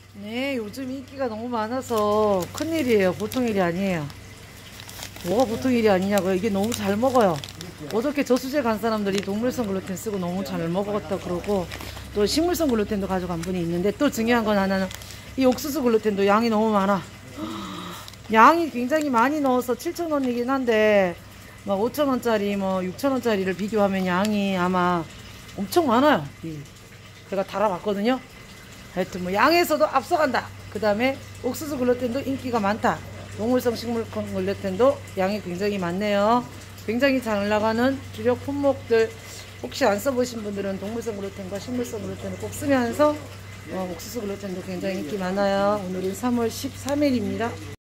네, 요즘 인기가 너무 많아서 큰일이에요. 보통 일이 아니에요. 뭐가 보통 일이 아니냐고요. 이게 너무 잘 먹어요. 어저께 저수지 간 사람들이 동물성 글루텐 쓰고 너무 잘 먹었다 그러고, 또 식물성 글루텐도 가져간 분이 있는데, 또 중요한 건 하나는 이 옥수수 글루텐도 양이 너무 많아. 양이 굉장히 많이 넣어서 7,000원이긴 한데 막 5,000원짜리 뭐 6,000원짜리를 비교하면 양이 아마 엄청 많아요. 제가 달아봤거든요. 하여튼 뭐 양에서도 앞서간다. 그 다음에 옥수수 글루텐도 인기가 많다. 동물성 식물성 글루텐도 양이 굉장히 많네요. 굉장히 잘 나가는 주력 품목들, 혹시 안 써보신 분들은 동물성 글루텐과 식물성 글루텐을 꼭 쓰면서 옥수수 글루텐도 굉장히 인기 많아요. 오늘은 3월 13일입니다.